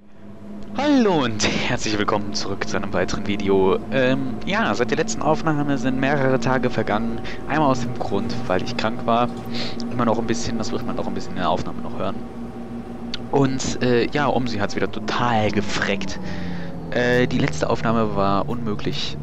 Hallo und herzlich willkommen zurück zu einem weiteren Video. Ja, seit der letzten Aufnahme sind mehrere Tage vergangen. Einmal aus dem Grund, weil ich krank war. Immer noch ein bisschen, das wird man auch ein bisschen in der Aufnahme noch hören. Und ja, Omsi hat es wieder total gefreckt. Die letzte Aufnahme war unmöglich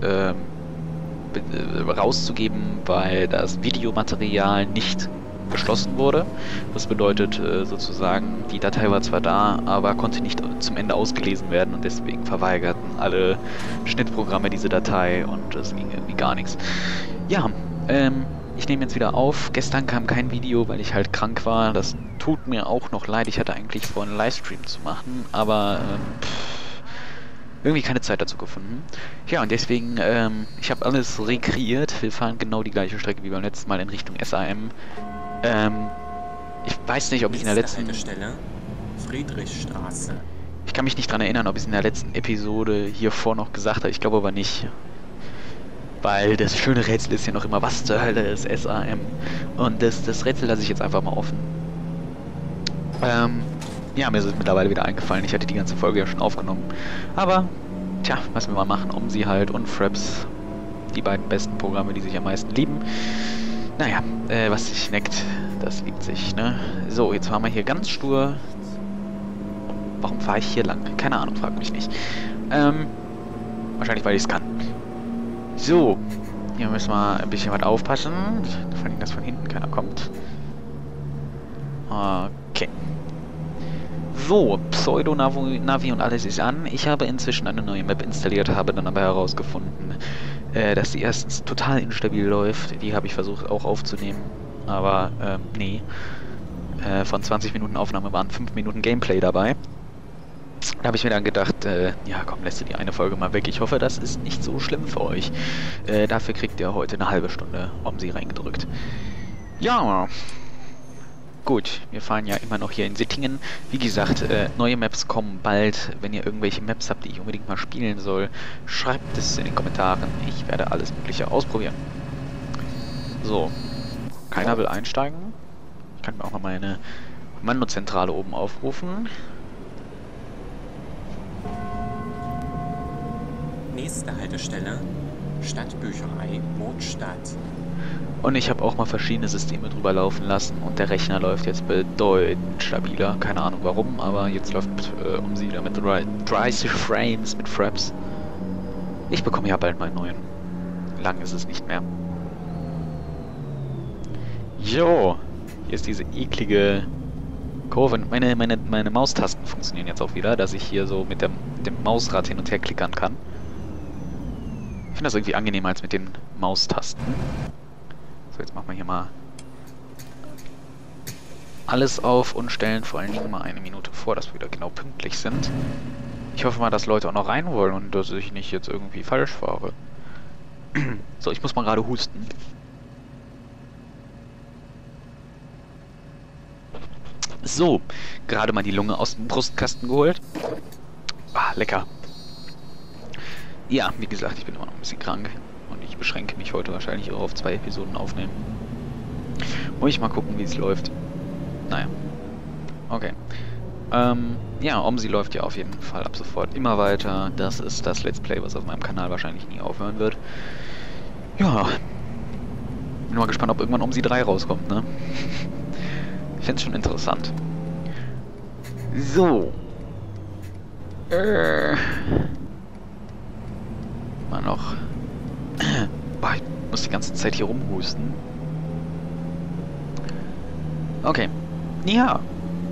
rauszugeben, weil das Videomaterial nicht geschlossen wurde. Das bedeutet sozusagen, die Datei war zwar da, aber konnte nicht zum Ende ausgelesen werden und deswegen verweigerten alle Schnittprogramme diese Datei und es ging irgendwie gar nichts. Ja, ich nehme jetzt wieder auf. Gestern kam kein Video, weil ich halt krank war. Das tut mir auch noch leid. Ich hatte eigentlich vor, einen Livestream zu machen, aber irgendwie keine Zeit dazu gefunden. Ja, und deswegen, ich habe alles rekreiert. Wir fahren genau die gleiche Strecke wie beim letzten Mal in Richtung SAM. Ich weiß nicht, ob ich in der letzten... Haltestelle Friedrichstraße. Ich kann mich nicht dran erinnern, ob ich es in der letzten Episode hiervor noch gesagt habe. Ich glaube aber nicht. Weil das schöne Rätsel ist ja noch immer, was zur Hölle ist SAM? Und das Rätsel lasse ich jetzt einfach mal offen. Ja, mir ist es mittlerweile wieder eingefallen. Ich hatte die ganze Folge ja schon aufgenommen. Aber, tja, was wir mal machen, Omsi halt und Fraps. Die beiden besten Programme, die sich am meisten lieben. Naja, was sich neckt, das liebt sich, ne? So, jetzt fahren wir hier ganz stur. Warum fahre ich hier lang? Keine Ahnung, frag mich nicht. Wahrscheinlich, weil ich es kann. So, hier müssen wir ein bisschen was aufpassen. Vor allem, dass von hinten keiner kommt. Okay. So, Pseudo-Navi und alles ist an. Ich habe inzwischen eine neue Map installiert, habe dann aber herausgefunden, dass die erstens total instabil läuft. Die habe ich versucht auch aufzunehmen, aber nee. Von 20 Minuten Aufnahme waren 5 Minuten Gameplay dabei. Da habe ich mir dann gedacht, ja komm, lässt du die eine Folge mal weg. Ich hoffe, das ist nicht so schlimm für euch. Dafür kriegt ihr heute eine halbe Stunde Omsi reingedrückt. Ja, gut, wir fahren ja immer noch hier in Sittingen. Wie gesagt, neue Maps kommen bald. Wenn ihr irgendwelche Maps habt, die ich unbedingt mal spielen soll, schreibt es in den Kommentaren. Ich werde alles Mögliche ausprobieren. So, keiner will einsteigen. Ich kann mir auch noch meine Kommandozentrale oben aufrufen. Nächste Haltestelle Stadtbücherei Mordstadt. Und ich habe auch mal verschiedene Systeme drüber laufen lassen und der Rechner läuft jetzt bedeutend stabiler. Keine Ahnung warum, aber jetzt läuft Omsi wieder mit 30 Frames mit Fraps. Ich bekomme ja bald meinen neuen. Lang ist es nicht mehr. Jo, hier ist diese eklige Kurve. Meine Maustasten funktionieren jetzt auch wieder, dass ich hier so mit dem Mausrad hin und her klickern kann. Ich finde das irgendwie angenehmer als mit den Maustasten. So, jetzt machen wir hier mal alles auf und stellen vor allen Dingen mal eine Minute vor, dass wir wieder genau pünktlich sind. Ich hoffe mal, dass Leute auch noch rein wollen und dass ich nicht jetzt irgendwie falsch fahre. So, ich muss mal gerade husten. So, gerade mal die Lunge aus dem Brustkasten geholt. Ah, lecker. Ja, wie gesagt, ich bin immer noch ein bisschen krank. Und ich beschränke mich heute wahrscheinlich auch auf 2 Episoden aufnehmen. Muss ich mal gucken, wie es läuft. Naja. Okay. Ja, Omsi läuft ja auf jeden Fall ab sofort immer weiter. Das ist das Let's Play, was auf meinem Kanal wahrscheinlich nie aufhören wird. Ja. Bin mal gespannt, ob irgendwann Omsi 3 rauskommt, ne? Ich find's schon interessant. So. Mal noch. Boah, ich muss die ganze Zeit hier rumhusten. Okay. Ja.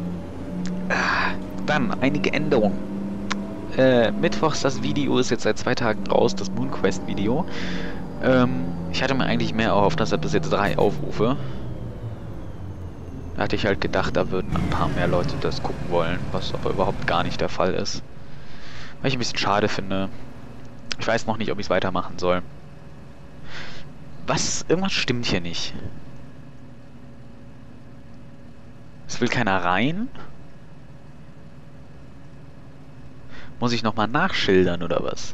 Dann einige Änderungen. Mittwochs das Video ist jetzt seit 2 Tagen raus, das Moonquest Video. Ich hatte mir eigentlich mehr erhofft, dass er bis jetzt 3 Aufrufe. Da hatte ich halt gedacht, da würden ein paar mehr Leute das gucken wollen, was aber überhaupt gar nicht der Fall ist. Weil ich ein bisschen schade finde. Ich weiß noch nicht, ob ich es weitermachen soll. Irgendwas stimmt hier nicht. Es will keiner rein? Muss ich nochmal nachschildern oder was?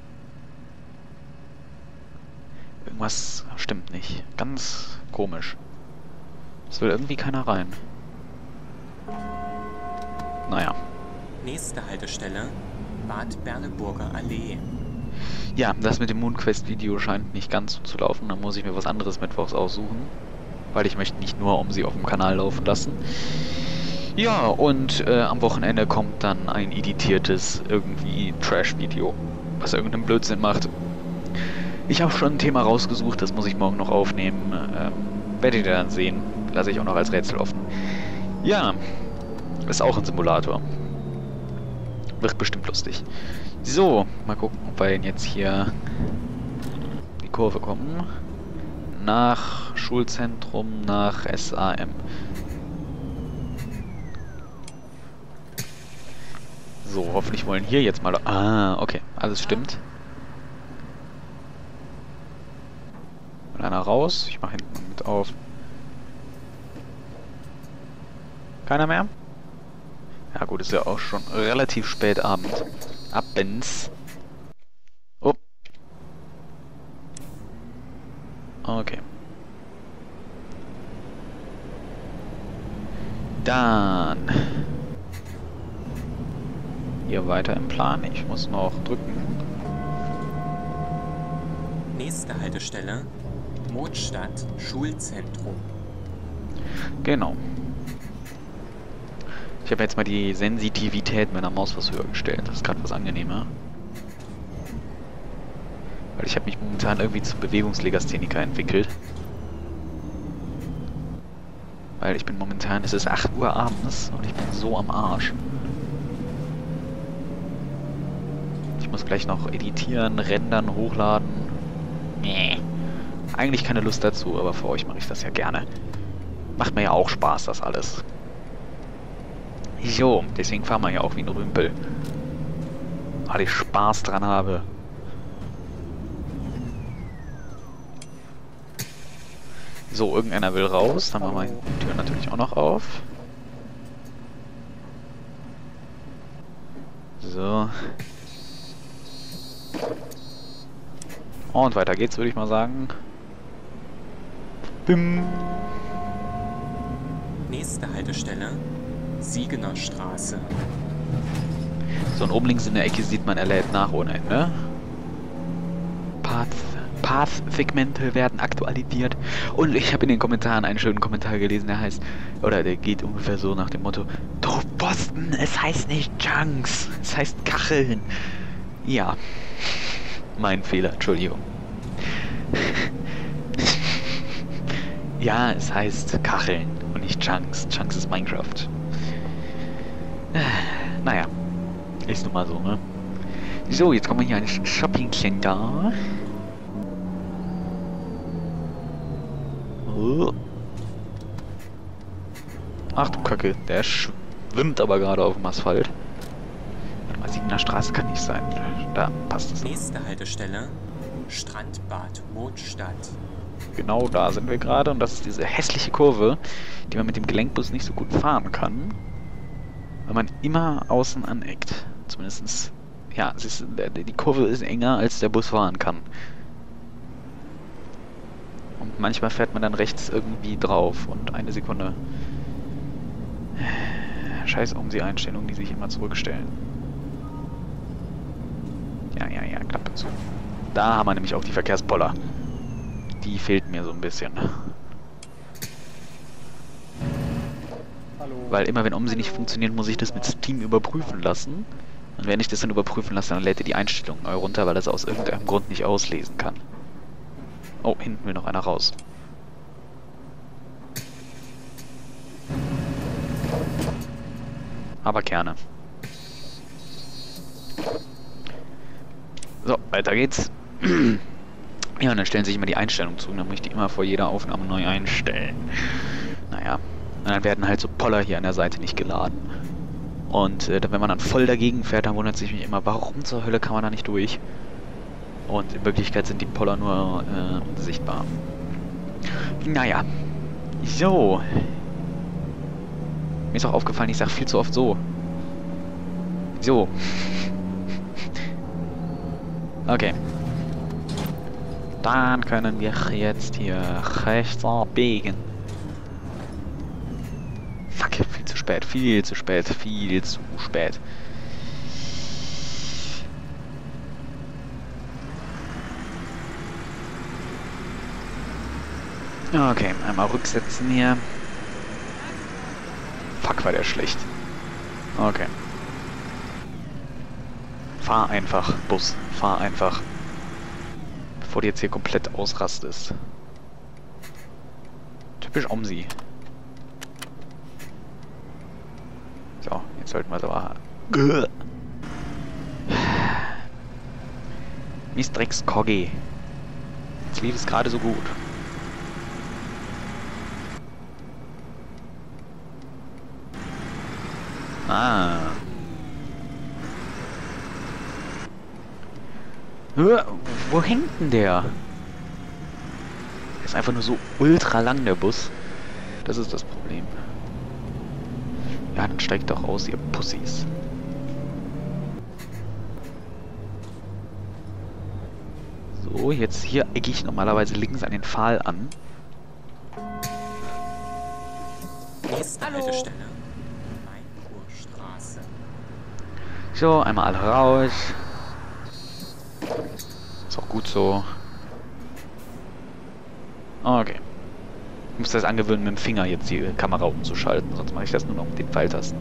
Irgendwas stimmt nicht. Ganz komisch. Es will irgendwie keiner rein. Naja. Nächste Haltestelle Bad Berleburger Allee. Ja, das mit dem Moonquest-Video scheint nicht ganz so zu laufen. Dann muss ich mir was anderes mittwochs aussuchen. Weil ich möchte nicht nur um sie auf dem Kanal laufen lassen. Ja, und am Wochenende kommt dann ein editiertes irgendwie Trash-Video, was irgendeinen Blödsinn macht. Ich habe schon ein Thema rausgesucht, das muss ich morgen noch aufnehmen. Werdet ihr dann sehen. Lasse ich auch noch als Rätsel offen. Ja, ist auch ein Simulator. Wird bestimmt lustig. So, mal gucken, ob wir jetzt hier die Kurve kommen. Nach Schulzentrum, nach SAM. So, hoffentlich wollen hier jetzt mal... Ah, okay, alles stimmt. Und einer raus. Ich mache hinten mit auf. Keiner mehr? Ja gut, ist ja auch schon relativ spät abends. Oh. Okay. Dann... Hier weiter im Plan. Ich muss noch drücken. Nächste Haltestelle Motstadt Schulzentrum. Genau. Ich habe jetzt mal die Sensitivität meiner Maus was höher gestellt. Das ist gerade was angenehmer. Weil ich habe mich momentan irgendwie zum Bewegungslegastheniker entwickelt. Weil ich bin momentan, es ist 8 Uhr abends und ich bin so am Arsch. Ich muss gleich noch editieren, rendern, hochladen. Nee. Eigentlich keine Lust dazu, aber für euch mache ich das ja gerne. Macht mir ja auch Spaß, das alles. So, deswegen fahren wir ja auch wie ein Rümpel. Weil ich Spaß dran habe. So, irgendeiner will raus. Dann machen wir die Tür natürlich auch noch auf. So. Und weiter geht's, würde ich mal sagen. Bim. Nächste Haltestelle Siegener Straße. So, und oben links in der Ecke sieht man, er lädt nach ohne Ende. Path-Segmente werden aktualisiert. Und ich habe in den Kommentaren einen schönen Kommentar gelesen, der heißt, oder der geht ungefähr so nach dem Motto: Du Boston, es heißt nicht Junks, es heißt Kacheln. Ja, mein Fehler, Entschuldigung. Ja, es heißt Kacheln und nicht Chunks. Chunks ist Minecraft. Naja, ist nun mal so, ne? So, jetzt kommen wir hier an ein Shopping Center. Oh. Ach du Kacke, der schwimmt aber gerade auf dem Asphalt. Warte mal, Siegener Straße kann nicht sein. Da passt es. Nächste Haltestelle Strandbad Motstadt. Genau da sind wir gerade und das ist diese hässliche Kurve, die man mit dem Gelenkbus nicht so gut fahren kann, weil man immer außen aneckt. Zumindest, ja, die Kurve ist enger, als der Bus fahren kann. Und manchmal fährt man dann rechts irgendwie drauf und eine Sekunde. Scheiß Um-Sie-Einstellungen, die sich immer zurückstellen. Ja, Klappe zu. Da haben wir nämlich auch die Verkehrspoller. Die fehlt mir so ein bisschen. Hallo. Weil immer wenn Um-Sie nicht funktioniert, muss ich das mit Steam überprüfen lassen. Und wenn ich das dann überprüfen lasse, dann lädt er die Einstellungen neu runter, weil er es aus irgendeinem Grund nicht auslesen kann. Oh, hinten will noch einer raus. Aber gerne. So, weiter geht's. Ja, und dann stellen sich immer die Einstellungen zu. Und dann muss ich die immer vor jeder Aufnahme neu einstellen. Naja. Und dann werden halt so Poller hier an der Seite nicht geladen. Und wenn man dann voll dagegen fährt, dann wundert sich mich immer, warum zur Hölle kann man da nicht durch? Und in Wirklichkeit sind die Poller nur unsichtbar. Naja. So. Mir ist auch aufgefallen, ich sag viel zu oft so. So. Okay. Dann können wir jetzt hier rechts abbiegen. Fuck, viel zu spät, viel zu spät, viel zu spät. Okay, einmal rücksetzen hier. Fuck, war der schlecht. Okay. Fahr einfach, Bus. Fahr einfach. Bevor du jetzt hier komplett ausrastest. Typisch Omsi. So, jetzt sollten wir es aber... Mistrex Kogge. Jetzt lief es gerade so gut. Ah. Wo hängt denn der? Der ist einfach nur so ultra lang, der Bus. Das ist das Problem. Ja, dann steigt doch aus, ihr Pussys. So, jetzt hier ecke ich normalerweise links an den Pfahl an. Nächste Haltestelle. Mainkurstraße. So, einmal alle raus. Ist auch gut so. Okay. Ich muss das angewöhnen, mit dem Finger jetzt die Kamera umzuschalten, sonst mache ich das nur noch mit den Pfeiltasten.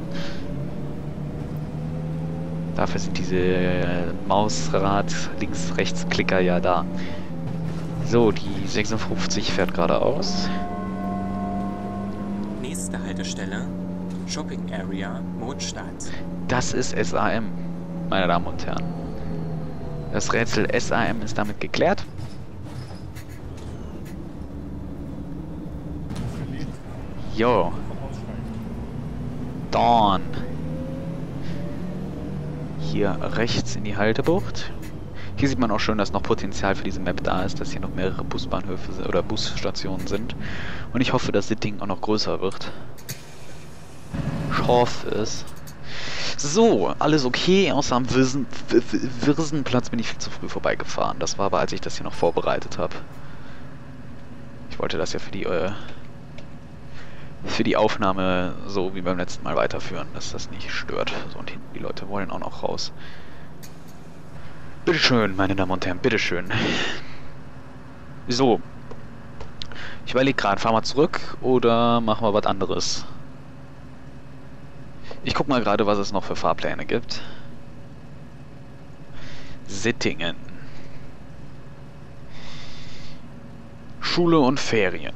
Dafür sind diese Mausrad Links-Rechts-Klicker ja da. So, die 56 fährt geradeaus. Nächste Haltestelle. Shopping Area Mondstadt. Das ist SAM, meine Damen und Herren. Das Rätsel SAM ist damit geklärt. Jo. Dawn. Hier rechts in die Haltebucht. Hier sieht man auch schon, dass noch Potenzial für diese Map da ist, dass hier noch mehrere Busbahnhöfe oder Busstationen sind. Und ich hoffe, dass das Ding auch noch größer wird. Ich hoffe es. So, alles okay, außer am Wirsenplatz bin ich viel zu früh vorbeigefahren. Das war aber, als ich das hier noch vorbereitet habe. Ich wollte das ja für die Aufnahme so wie beim letzten Mal weiterführen, dass das nicht stört. So, und hinten die Leute wollen auch noch raus. Bitteschön, meine Damen und Herren, bitteschön. So. Ich überlege gerade, fahren wir zurück oder machen wir was anderes? Ich guck mal gerade, was es noch für Fahrpläne gibt. Sittingen. Schule und Ferien.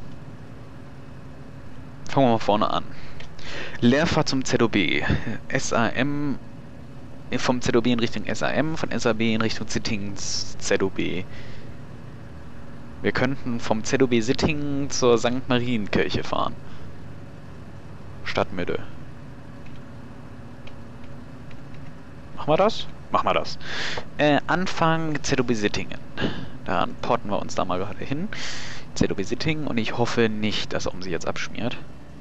Fangen wir mal vorne an. Leerfahrt zum ZOB. SAM. Vom ZOB in Richtung SAM, von SAB in Richtung Sittingen ZOB. Wir könnten vom ZOB Sittingen zur St. Marienkirche fahren. Stadtmitte. Machen wir das? Machen wir das. Anfang ZOB Sittingen. Dann porten wir uns da mal gerade hin. ZOB Sittingen und ich hoffe nicht, dass sie jetzt abschmiert.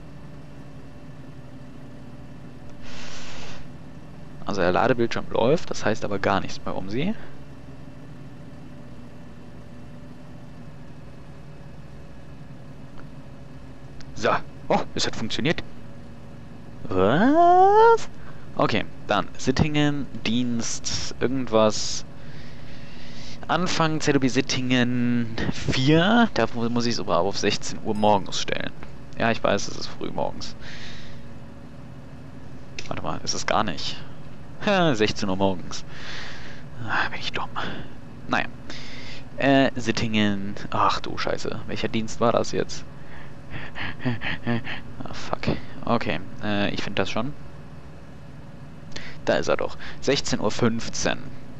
Also der Ladebildschirm läuft, das heißt aber gar nichts bei OMSI. So. Oh, es hat funktioniert. Was? Okay, dann Sittingen, Dienst, irgendwas. Anfang ZOB Sittingen 4. Da muss ich es aber auf 16 Uhr morgens stellen. Ja, ich weiß, es ist früh morgens. Warte mal, ist es gar nicht. 16 Uhr morgens. Bin ich dumm. Naja. Sittingen. Ach du Scheiße. Welcher Dienst war das jetzt? Ah, fuck. Okay, ich finde das schon. Da ist er doch. 16:15 Uhr.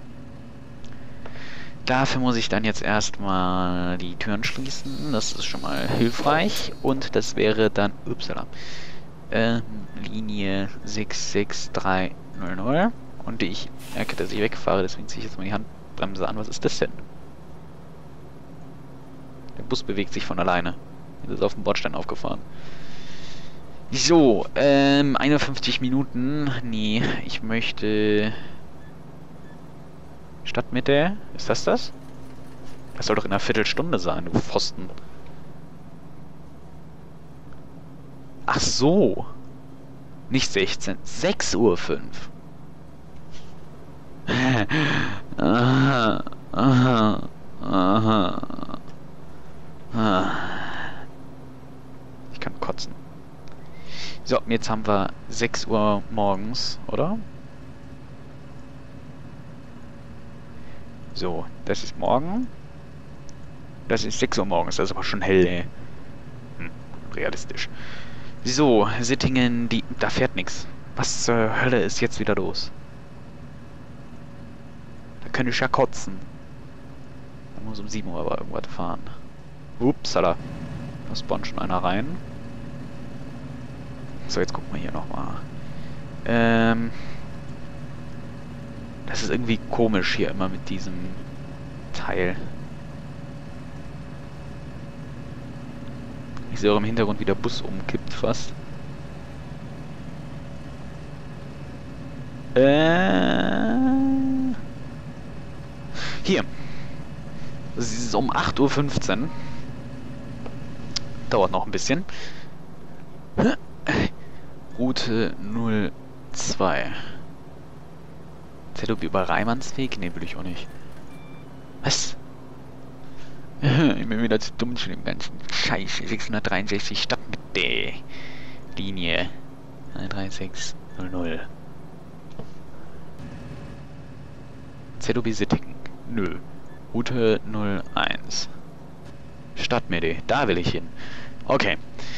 Dafür muss ich dann jetzt erstmal die Türen schließen. Das ist schon mal hilfreich. Und das wäre dann... Upsala. Linie 66300. Und ich merke, dass ich wegfahre, deswegen ziehe ich jetzt mal die Handbremse an. Was ist das denn? Der Bus bewegt sich von alleine. Jetzt ist auf dem Bordstein aufgefahren. So, 51 Minuten. Nee, ich möchte... Stadtmitte? Ist das das? Das soll doch in einer Viertelstunde sein, du Pfosten. Ach so. Nicht 16. 6:05 Uhr. Aha. Aha. Aha. So, jetzt haben wir 6 Uhr morgens, oder? So, das ist morgen. Das ist 6 Uhr morgens, das ist aber schon hell, ey. Realistisch. So, Sittingen, da fährt nichts. Was zur Hölle ist jetzt wieder los? Da könnte ich ja kotzen. Da muss um 7 Uhr aber irgendwas fahren. Upsala. Da spawnt schon einer rein. So, jetzt gucken wir hier nochmal. Das ist irgendwie komisch hier immer mit diesem Teil. Ich sehe auch im Hintergrund, wie der Bus umkippt fast. Hier. Es ist um 8:15 Uhr. Dauert noch ein bisschen. Route 02. ZOB über Reimannsweg? Ne, will ich auch nicht. Was? Ich bin wieder zu dumm zu dem ganzen Scheiße. 663 Stadtmitte. Linie 13600. ZOB Sittingen. Nö. Route 01. Stadtmitte. Da will ich hin. Okay.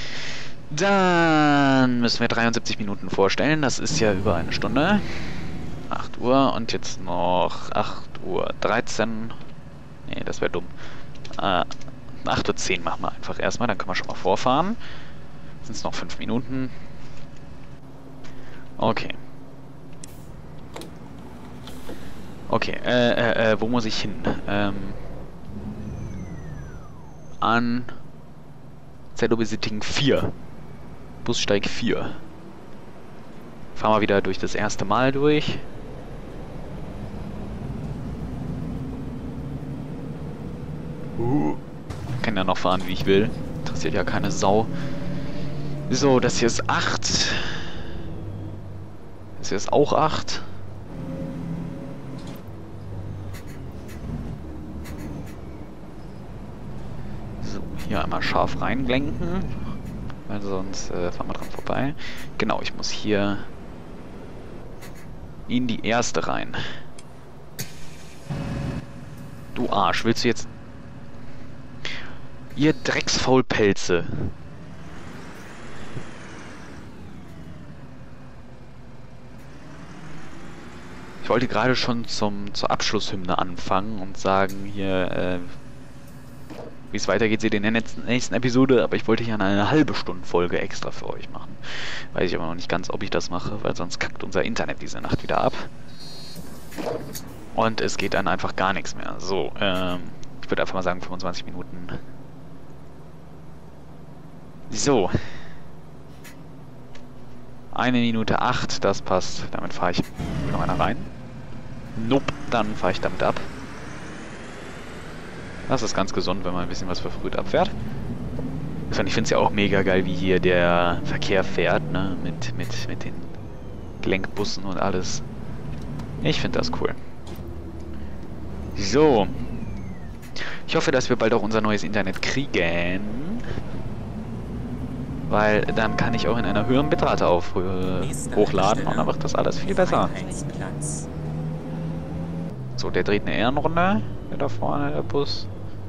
Dann müssen wir 73 Minuten vorstellen. Das ist ja über eine Stunde. 8 Uhr und jetzt noch 8:13 Uhr. Nee, das wäre dumm. 8:10 Uhr machen wir einfach erstmal, dann können wir schon mal vorfahren. Sind es noch 5 Minuten. Okay. Okay, wo muss ich hin? An ZOB Sittingen 4. Bussteig 4. Fahren wir wieder durch das erste Mal durch. Kann ja noch fahren, wie ich will. Interessiert ja keine Sau. So, das hier ist 8. Das hier ist auch 8. So, hier einmal scharf reinblenken. Weil sonst fahren wir dran vorbei. Genau, ich muss hier in die erste rein. Du Arsch, willst du jetzt... Ihr Drecksfaulpelze. Ich wollte gerade schon zur Abschlusshymne anfangen und sagen hier, wie es weitergeht, seht ihr in der nächsten Episode, aber ich wollte hier eine halbe Stunden Folge extra für euch machen. Weiß ich aber noch nicht ganz, ob ich das mache, weil sonst kackt unser Internet diese Nacht wieder ab. Und es geht dann einfach gar nichts mehr. So, ich würde einfach mal sagen 25 Minuten. So. 1 Minute 8, das passt. Damit fahre ich... Will noch einer rein? Nope, dann fahre ich damit ab. Das ist ganz gesund, wenn man ein bisschen was verfrüht abfährt. Ich finde es ja auch mega geil, wie hier der Verkehr fährt, ne? Mit den Gelenkbussen und alles. Ich finde das cool. So. Ich hoffe, dass wir bald auch unser neues Internet kriegen. Weil dann kann ich auch in einer höheren Bitrate hochladen und dann wird das alles viel besser. So, der dreht eine Ehrenrunde. Der da vorne, der Bus.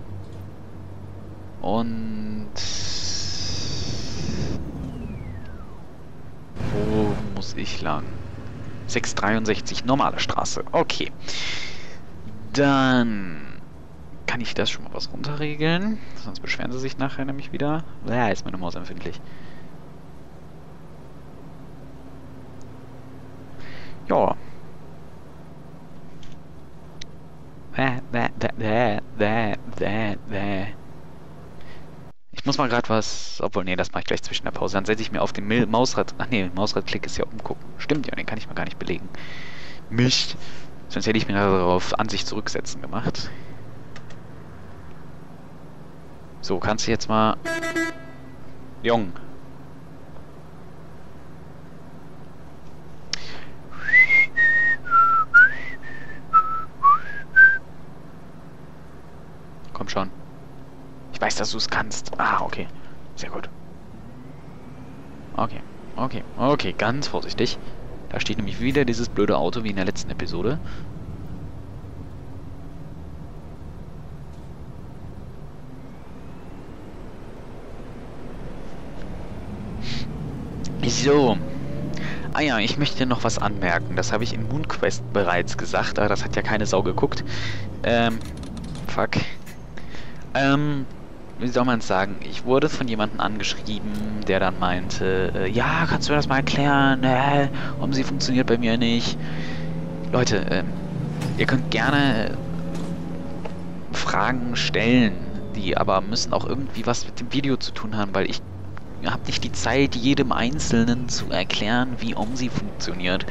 Und... Wo muss ich lang? 663, normale Straße. Okay. Dann... Kann ich das schon mal was runterregeln? Sonst beschweren sie sich nachher nämlich wieder. Ja, ist meine Maus empfindlich. Ja. Ich muss mal gerade was... Obwohl, nee, das mache ich gleich zwischen der Pause. Dann setze ich mir auf den Mausrad... Ach nee, Mausradklick ist ja umgucken. Stimmt ja, den kann ich mir gar nicht belegen. Mist. Sonst hätte ich mir darauf Ansicht zurücksetzen gemacht. So, kannst du jetzt mal... Jung. Komm schon. Ich weiß, dass du es kannst. Ah, okay. Sehr gut. Okay. Okay, okay, ganz vorsichtig. Da steht nämlich wieder dieses blöde Auto wie in der letzten Episode. So. Ah ja, ich möchte noch was anmerken. Das habe ich in MoonQuest bereits gesagt, aber das hat ja keine Sau geguckt. Fuck. Wie soll man es sagen? Ich wurde von jemandem angeschrieben, der dann meinte, ja, kannst du mir das mal erklären? Warum sie funktioniert bei mir nicht? Leute, ihr könnt gerne Fragen stellen, die aber müssen auch irgendwie was mit dem Video zu tun haben, weil ich habe nicht die Zeit, jedem Einzelnen zu erklären, wie OMSI funktioniert.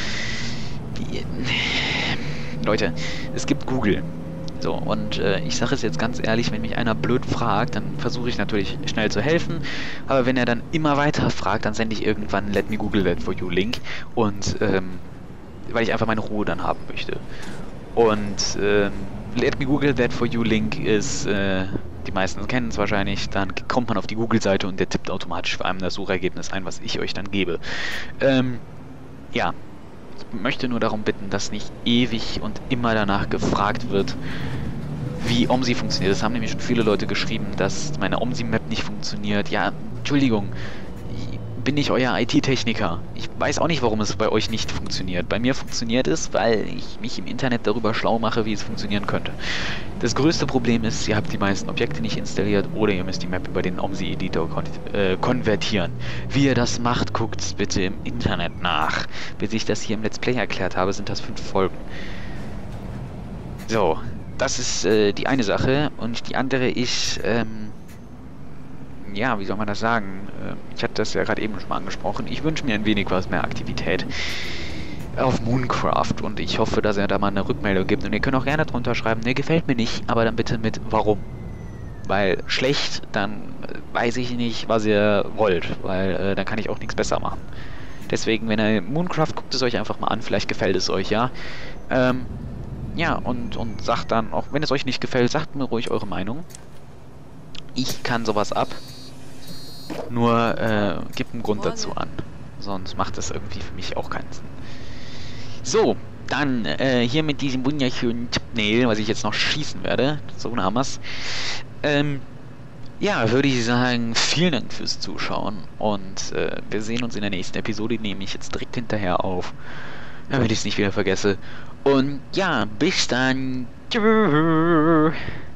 Leute, es gibt Google. So, und ich sage es jetzt ganz ehrlich, wenn mich einer blöd fragt, dann versuche ich natürlich schnell zu helfen, aber wenn er dann immer weiter fragt, dann sende ich irgendwann Let me Google that for you Link und weil ich einfach meine Ruhe dann haben möchte. Und Let me Google that for you Link ist, die meisten kennen es wahrscheinlich, dann kommt man auf die Google-Seite und der tippt automatisch für einen das Suchergebnis ein, was ich euch dann gebe. Ja. Ich möchte nur darum bitten, dass nicht ewig und immer danach gefragt wird, wie OMSI funktioniert. Das haben nämlich schon viele Leute geschrieben, dass meine OMSI-Map nicht funktioniert. Ja, Entschuldigung, bin ich euer IT-Techniker. Ich weiß auch nicht, warum es bei euch nicht funktioniert. Bei mir funktioniert es, weil ich mich im Internet darüber schlau mache, wie es funktionieren könnte. Das größte Problem ist, ihr habt die meisten Objekte nicht installiert oder ihr müsst die Map über den OMSI-Editor konvertieren. Wie ihr das macht, guckt bitte im Internet nach. Bis ich das hier im Let's Play erklärt habe, sind das 5 Folgen. So, das ist die eine Sache und die andere ist, ja, wie soll man das sagen? Ich hatte das ja gerade eben schon mal angesprochen. Ich wünsche mir ein wenig was mehr Aktivität auf Mooncraft und ich hoffe, dass er da mal eine Rückmeldung gibt. Und ihr könnt auch gerne drunter schreiben, ne, gefällt mir nicht, aber dann bitte mit warum. Weil schlecht, dann weiß ich nicht, was ihr wollt, weil dann kann ich auch nichts besser machen. Deswegen, wenn ihr Mooncraft, guckt es euch einfach mal an, vielleicht gefällt es euch, ja. Ja, und sagt dann, auch wenn es euch nicht gefällt, sagt mir ruhig eure Meinung. Ich kann sowas ab. Nur, gibt einen Grund dazu an. Sonst macht das irgendwie für mich auch keinen Sinn. So, dann hier mit diesem wunderschönen Thumbnail, was ich jetzt noch schießen werde. So haben wir's. Ja, würde ich sagen, vielen Dank fürs Zuschauen. Und wir sehen uns in der nächsten Episode, die nehme ich jetzt direkt hinterher auf. Damit ich es nicht wieder vergesse. Und ja, bis dann. Tschüss.